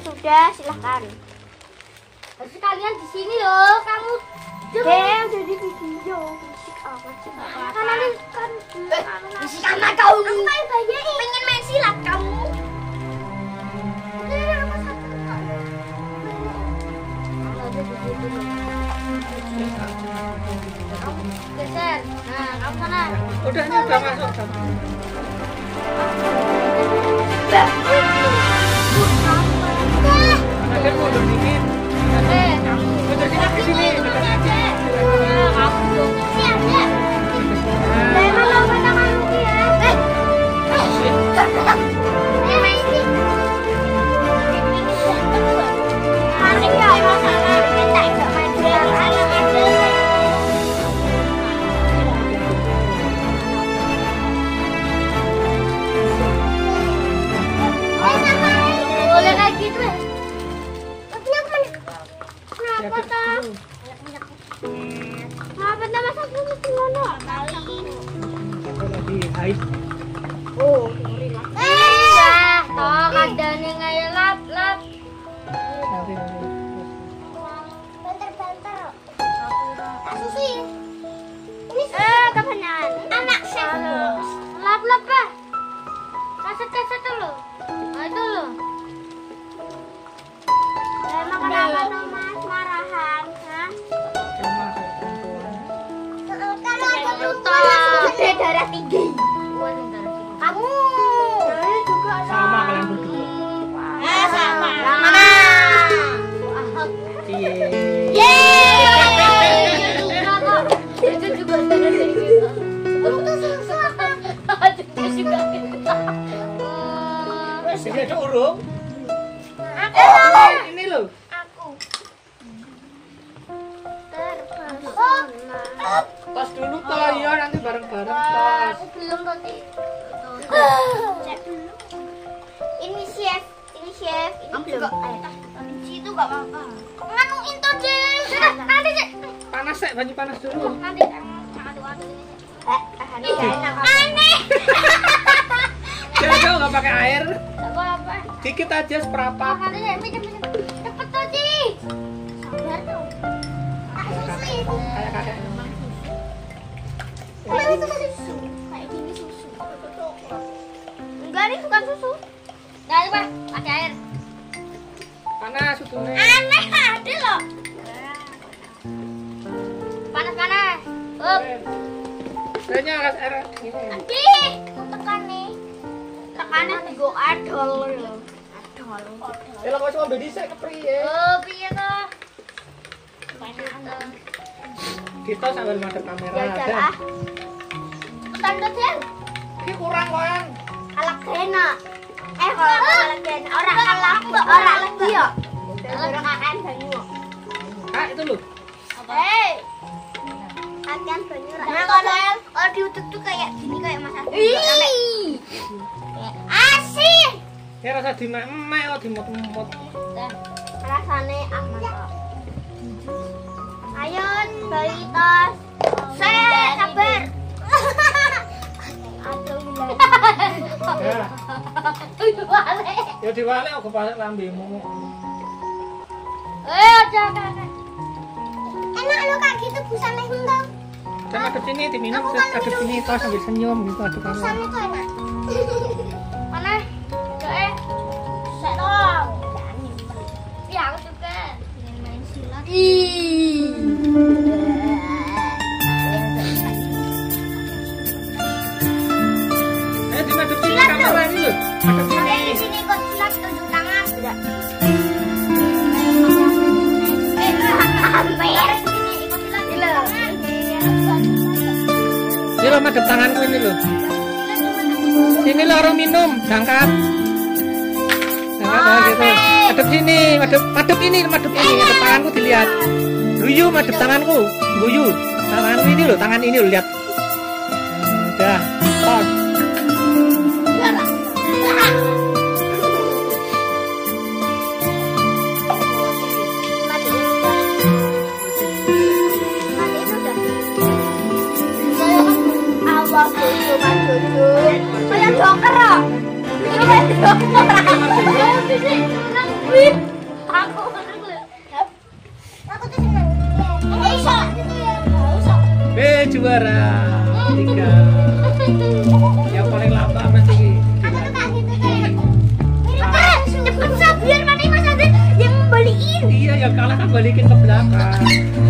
sudah, silahkan. Harus kalian di sini loh, kamu. Udah di video. Musik apa sih? Kan musik sama kau. Pengen main silat kamu. Geser. Nah, kamu sana. Udah ini udah masuk. Ada mundur dikit. Mundur dikit ke sini. Kamu siap ya? Memang lompat tanganmu ya. Panik ya masalah kita enggak main bola anak-anak. Boleh kayak gitu ya? Tapi aku kenapa tak? Kenapa tak masak dulu gimana? Lagi hai. Oh, sorry lah. Toh kadane ngaya lap. Banter-banter. Susi. Ini kebanyakan. Anak chef. Lap Pak. Kaset dulu. Nah, itu loh. Emang kenapa Mas marahan? Hah? Kalau aku lupa gede darah tinggi. Kamu juga Sama kalian berdua. sama. Mana? Itu juga darah tinggi. Itu juga kita. Ini ada urung. Ini loh. Aku. Tas dulu toh ya nanti bareng-bareng tas. Aku belum tadi. Ini chef, ini Enggak, situ enggak apa-apa. Nganuin tuh deh. Nanti sih. Panas sih, banyu panas dulu. Nanti aduk-aduk ini. Aneh. Jangan nggak pakai air. Apa-apa. Dikit aja seperempat. Nanti cepet tuh, Ci. Sabar dong. Kayak kakek. Itu tadi susu. Kayak gini susu. Enggak, ini bukan susu. Nah, coba pakai air. Panas susunya. Aneh ada loh. Panas. Up. Kayaknya harus air ini. Ih, mau tekan nih. Tekannya digo adol ya. Adol. Ya lah kok cuma bedi sik kepriye. Oh, piye toh? Kita sambil madep kamera. Jajar Dan ah. Tanda Jen. ini kurang koyan. Alak kena. Kalau alak kena orang alak orang lagi ya. Orang akan banyu. Ah itu loh. Hei. Akan banyu. Nah, kalau di YouTube tuh kayak gini kayak Mas Adi. Asin. Ya rasa dimek-mek kok dimut-mut. Rasane mantap. Ayo beli tas. Sabar. Aduh. Ya. Balik. Ya diwalek aku balik lambemu. Jangan. Enak lo kayak gitu busane enggak? Dan aduk sini diminum terus aduk sini terus sambil senyum gitu aduk kamu. Busane tuh enak. Mana? Enggak Set dong. Ya, aku juga. Main silat. Ayo dimadep sini kamera ini loh. Aduk sini. Di sini kok silat tunjuk tangan. Tidak. Hampir. Sini ikut silat dulu. Ini loh madep tanganku ini loh. Sini loh orang minum, jangkat. Jangkat gitu. Madep sini, madep ini, madep tanganku dilihat. Guyu madep tanganku, guyu. Tanganku ini loh, tangan ini loh lihat. Udah, tos. Kayak joker. Kayak joker. Wih, aku tuh seneng. Bisa. Juara 3. Yang paling lama berarti. Aku tuh kayak gitu kayak. Cepet biar nanti Mas Adit yang balikin. Iya, yang kalah kan balikin ke belakang.